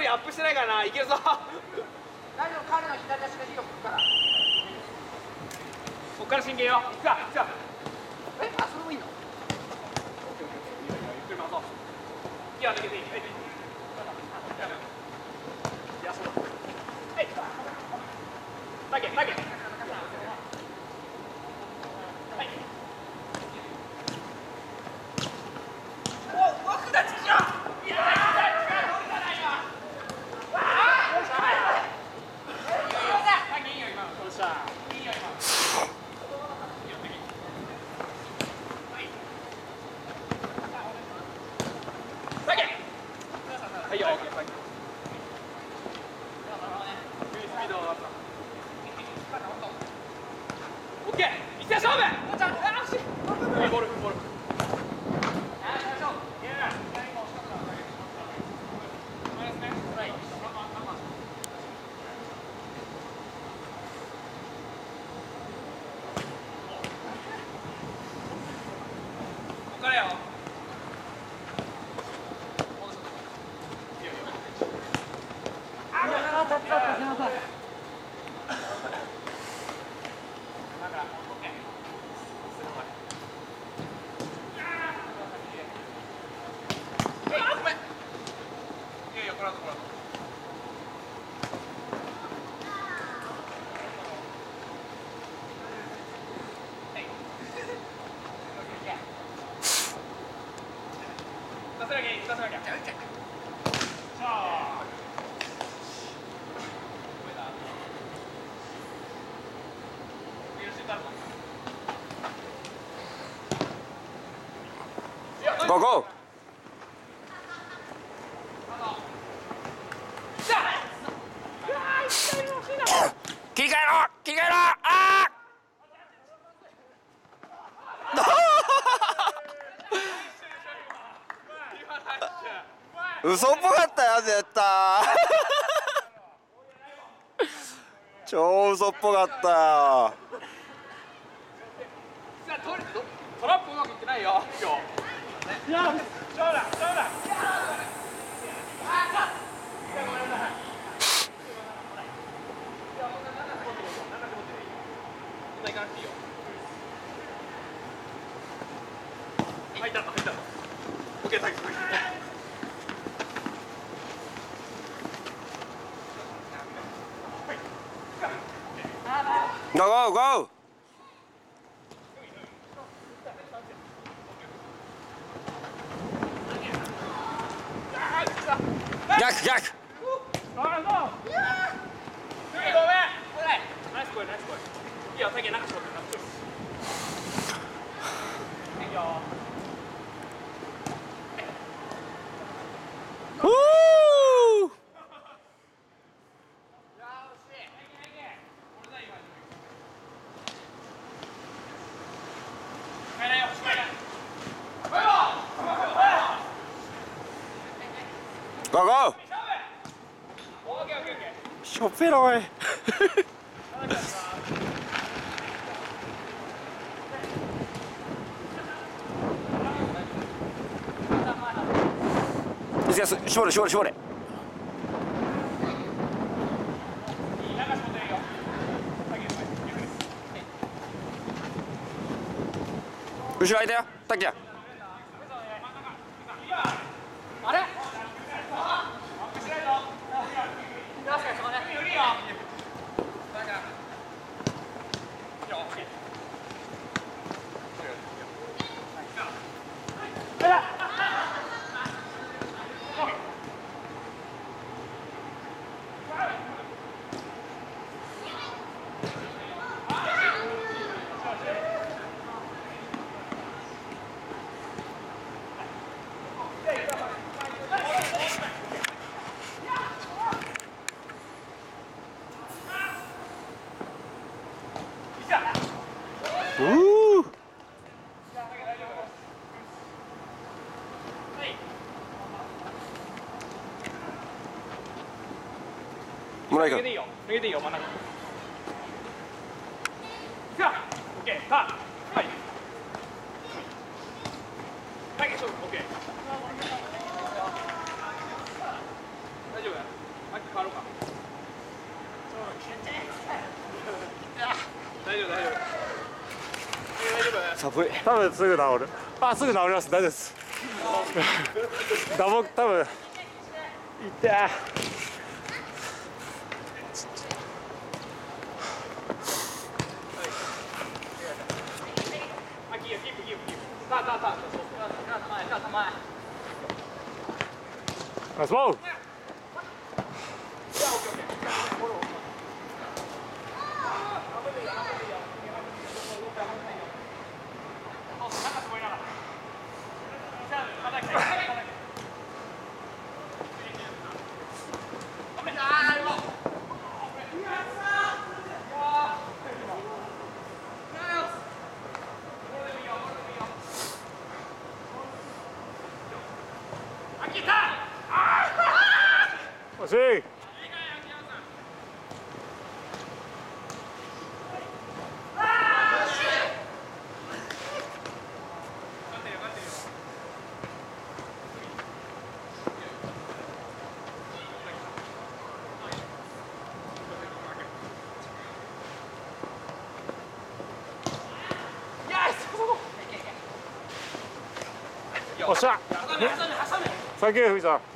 アップしてないからな。いけるぞ。 大丈夫、彼の左足が火を吹くから。 こっから真剣よ。いくか、いくか。 え、あ、それもいいの？ ゆっくり回そう。いや、抜けていい。はい。いや、そうだ。はい。投げ、投げ。はい。お、奥だ、ちくしょう。いやー、伸びたな、今。わあ。よっしゃ。投げいいよ、今の。よっしゃ。いいよ、今の。はいよ、オッケー、スピード上がった。オッケー、一斉勝負。はい、ボール、ボール。ここからよ。 ゴーゴー。切り替えろ、切り替えろ。あー嘘っぽかったよ、絶対。超嘘っぽかったよ。 トラップうまくいってないよ、今日。いや、そうだ、そうだ。行かなくていいよ。入ったの、入ったの。オッケー、タック。 ゴーゴーゴー。逆逆。 ごめん。ナイス声、ナイス声。いいよ、先中絞って、中絞って。いいよ。 ゴーゴー。しょっぺろおい。絞れ絞れ絞れ。後ろ空いたよ、タッキー。 あれ？ もらいか。 抜けていいよ、抜けていいよ、真ん中。さあ、オッケー、さあ、はい。はい、勝負、オッケー。大丈夫。 寒い。 多分すぐ治る。あ、すぐ治ります。大丈夫です。多分。痛い。ナイスボール。惜しい。おっしゃ。サンキュー、藤さん。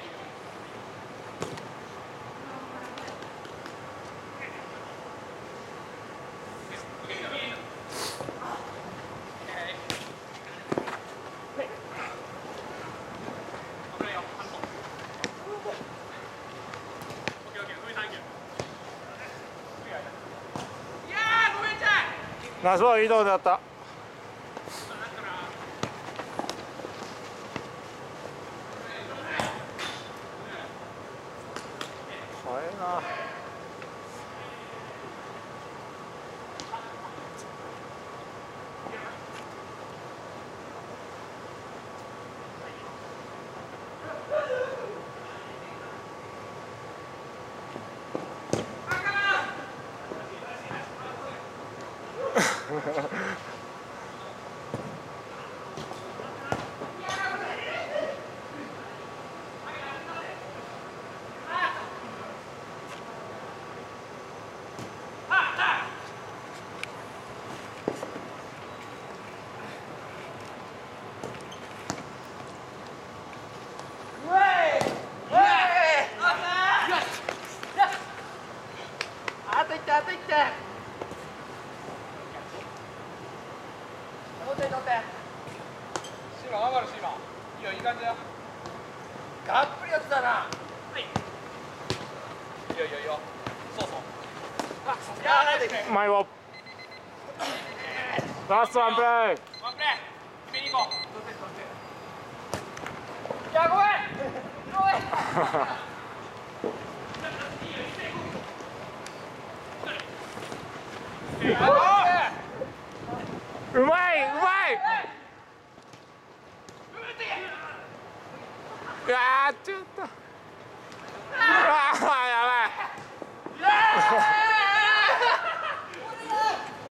ナイスボール、いいとこだった。早いな。 あといって。取って。 シーマン頑張るシーマン。いいよいい感じだよ。 がっぷり四つだな。 はい。いいよ。そう。いやーないでね。 前を。ラストワンプレー。 ワンプレー。決めに行こう。いやごめん。 うまい。うわー、ちょっと。ああ、や